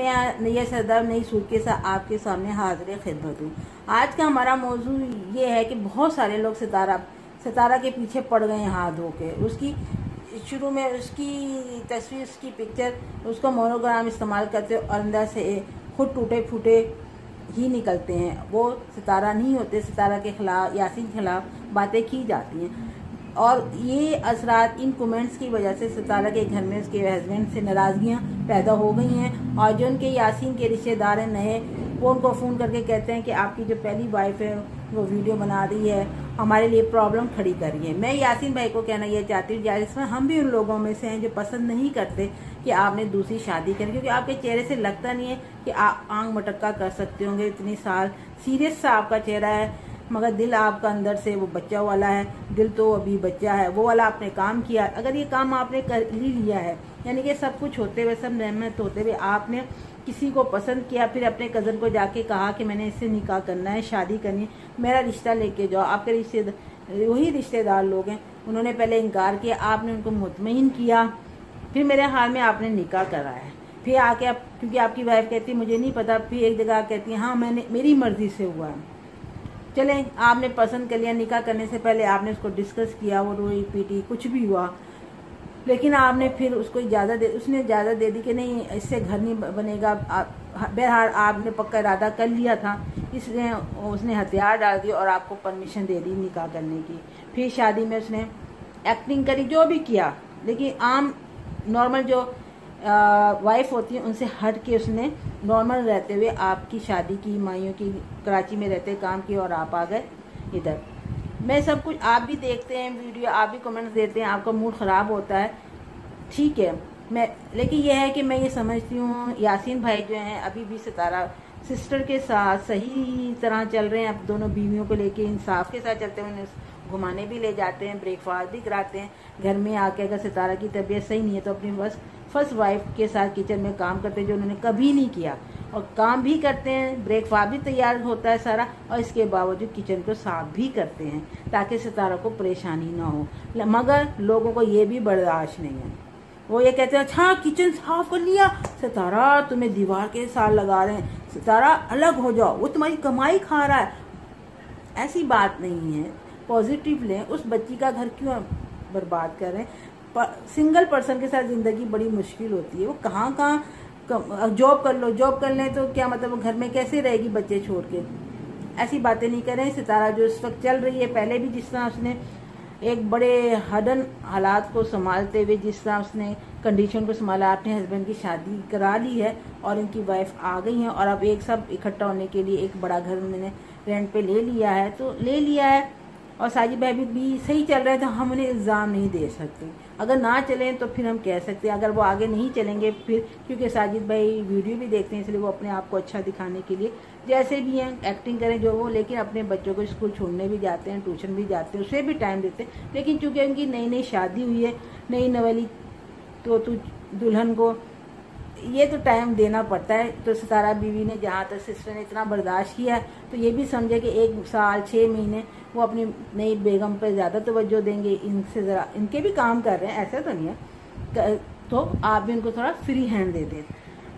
मैं नैया सरदार नई सूरत के साथ आपके सामने हाजिर खिदमत हूँ। आज का हमारा मौजू ये है कि बहुत सारे लोग सितारा के पीछे पड़ गए हैं हाथ धो के। उसकी शुरू में उसकी तस्वीर, उसकी पिक्चर, उसका मोनोग्राम इस्तेमाल करते और अंदर से खुद टूटे फूटे ही निकलते हैं। वो सितारा नहीं होते। सितारा के खिलाफ, यासीन के खिलाफ बातें की जाती हैं और ये असरात इन कमेंट्स की वजह से सितारा के घर में उसके हस्बैंड से नाराज़गियाँ पैदा हो गई हैं। और जो उनके यासीन के रिश्तेदार हैं नए, वो उनको फ़ोन करके कहते हैं कि आपकी जो पहली वाइफ है वो वीडियो बना रही है, हमारे लिए प्रॉब्लम खड़ी कर रही है। मैं यासीन भाई को कहना ये चाहती हूँ, जिसमें हम भी उन लोगों में से हैं जो पसंद नहीं करते कि आपने दूसरी शादी करें, क्योंकि आपके चेहरे से लगता नहीं है कि आप आंख मटक्का कर सकते होंगे। इतनी साल सीरियस सा आपका चेहरा है, मगर दिल आपका अंदर से वो बच्चा वाला है। दिल तो अभी बच्चा है, वो वाला आपने काम किया। अगर ये काम आपने कर ही लिया है, यानी कि सब कुछ होते हुए, सब नेमत होते हुए आपने किसी को पसंद किया, फिर अपने कज़न को जाके कहा कि मैंने इससे निकाह करना है, शादी करनी है, मेरा रिश्ता लेके जाओ। आपके रिश्तेदार वही रिश्तेदार लोग हैं, उन्होंने पहले इनकार किया, आपने उनको मुतमईन किया, फिर मेरे हाल में आपने निकाह करा है। फिर आके आप, क्योंकि आपकी वाइफ कहती है मुझे नहीं पता, फिर एक जगह कहती है हाँ मैंने, मेरी मर्जी से हुआ है। चलें, आपने पसंद कर लिया, निकाह करने से पहले आपने उसको डिस्कस किया, वो रोई पीटी कुछ भी हुआ, लेकिन आपने फिर उसको उसने इजाज़त दे दी कि नहीं इससे घर नहीं बनेगा। बहरहाल आपने पक्का इरादा कर लिया था, इसलिए उसने हथियार डाल दिया और आपको परमिशन दे दी निकाह करने की। फिर शादी में उसने एक्टिंग करी, जो भी किया, लेकिन आम नॉर्मल जो वाइफ होती है उनसे हट के उसने नॉर्मल रहते हुए आपकी शादी की, माइयों की कराची में रहते काम किए और आप आ गए इधर। मैं सब कुछ, आप भी देखते हैं वीडियो, आप भी कमेंट्स देते हैं, आपका मूड ख़राब होता है, ठीक है। लेकिन यह है कि मैं ये समझती हूँ यासीन भाई जो हैं अभी भी सितारा सिस्टर के साथ सही तरह चल रहे हैं। अब दोनों बीवियों को लेके इंसाफ के साथ चलते हैं, उन्हें घुमाने भी ले जाते हैं, ब्रेकफास्ट भी कराते हैं। घर में आके अगर सितारा की तबीयत सही नहीं है तो अपनी फर्स्ट वाइफ के साथ किचन में काम करते हैं, जो उन्होंने कभी नहीं किया, और काम भी करते हैं, ब्रेकफास्ट भी तैयार होता है सारा, और इसके बावजूद किचन को साफ भी करते हैं ताकि सितारा को परेशानी ना हो। मगर लोगों को ये भी बर्दाश्त नहीं है। वो ये कहते हैं अच्छा किचन साफ कर लिया, सितारा तुम्हें दीवार के साथ लगा रहे हैं, सितारा अलग हो जाओ, वो तुम्हारी कमाई खा रहा है। ऐसी बात नहीं है, पॉजिटिव लें। उस बच्ची का घर क्यों बर्बाद कर रहे हैं? सिंगल पर्सन के साथ ज़िंदगी बड़ी मुश्किल होती है। वो कहाँ जॉब कर लो, जॉब कर लें तो क्या मतलब, घर में कैसे रहेगी बच्चे छोड़ के? ऐसी बातें नहीं करें। सितारा जो इस वक्त चल रही है, पहले भी जिस तरह उसने एक बड़े हडन हालात को संभालते हुए, जिस तरह उसने कंडीशन को संभाला, अपने हस्बैंड की शादी करा ली है और इनकी वाइफ आ गई हैं, और अब एक सब इकट्ठा होने के लिए एक बड़ा घर उन्होंने रेंट पे ले लिया है, तो ले लिया है। और साजिद भाई भी सही चल रहे हैं, तो हम उन्हें इल्ज़ाम नहीं दे सकते। अगर ना चलें तो फिर हम कह सकते हैं, अगर वो आगे नहीं चलेंगे फिर, क्योंकि साजिद भाई वीडियो भी देखते हैं, इसलिए वो अपने आप को अच्छा दिखाने के लिए जैसे भी हैं एक्टिंग करें जो वो, लेकिन अपने बच्चों को स्कूल छोड़ने भी जाते हैं, ट्यूशन भी जाते हैं, उसे भी टाइम देते हैं। लेकिन चूँकि उनकी नई नई शादी हुई है, नई नवेली तो दुल्हन को ये तो टाइम देना पड़ता है। तो सितारा बीवी ने, जहाँ तक सिस्टर ने इतना बर्दाश्त किया है, तो ये भी समझे कि 1 साल 6 महीने वो अपनी नई बेगम पर ज़्यादा तवज्जो देंगे, इनसे ज़रा, इनके भी काम कर रहे हैं, ऐसा तो नहीं है, तो आप भी उनको थोड़ा फ्री हैंड दे दें,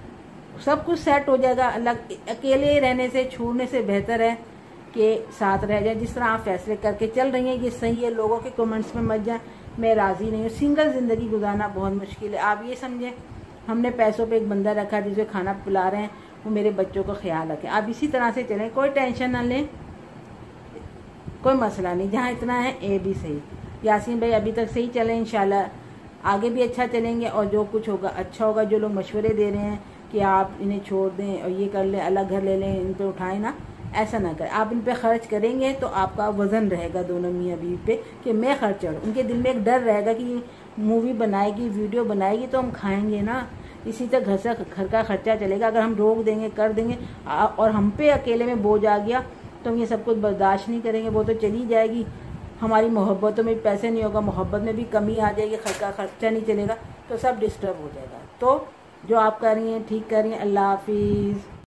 सब कुछ सेट हो जाएगा। अलग अकेले रहने से, छोड़ने से बेहतर है कि साथ रह जाए। जिस तरह आप फैसले करके चल रही हैं ये सही है, लोगों के कमेंट्स में मत जाए, मैं राज़ी नहीं हूँ। सिंगल ज़िंदगी गुजारना बहुत मुश्किल है। आप ये समझें हमने पैसों पे एक बंदा रखा जिसे खाना पिला रहे हैं, वो मेरे बच्चों का ख्याल रखें। आप इसी तरह से चलें, कोई टेंशन ना लें, कोई मसला नहीं, जहाँ इतना है ए भी सही। यासीन भाई अभी तक सही चले, इंशाल्लाह आगे भी अच्छा चलेंगे, और जो कुछ होगा अच्छा होगा। जो लोग मशवरे दे रहे हैं कि आप इन्हें छोड़ दें और ये कर लें, अलग घर ले लें, इन पे उठाएं ना, ऐसा ना करें। आप इन पे खर्च करेंगे तो आपका वज़न रहेगा दोनों मियाँ बीवी पे कि मैं खर्च करूँ। उनके दिल में एक डर रहेगा कि मूवी बनाएगी, वीडियो बनाएगी तो हम खाएंगे ना, इसी तरह घर का खर्चा चलेगा। अगर हम रोक देंगे, कर देंगे, और हम पे अकेले में बोझ आ गया तो हम ये सब कुछ बर्दाश्त नहीं करेंगे। वो तो चली जाएगी, हमारी मोहब्बतों में पैसे नहीं होगा, मोहब्बत में भी कमी आ जाएगी, घर का खर्चा नहीं चलेगा, तो सब डिस्टर्ब हो जाएगा। तो जो आप कर रही हैं ठीक कर रही हैं। अल्लाह हाफिज़।